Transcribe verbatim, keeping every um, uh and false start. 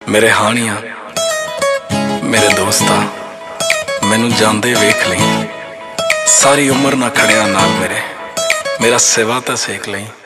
मेरे हानिया मेरे दोस्ता मैनू जांदे वेख लई, सारी उम्र ना खड़िया नाल मेरे, मेरा सिवा तां सेक लई।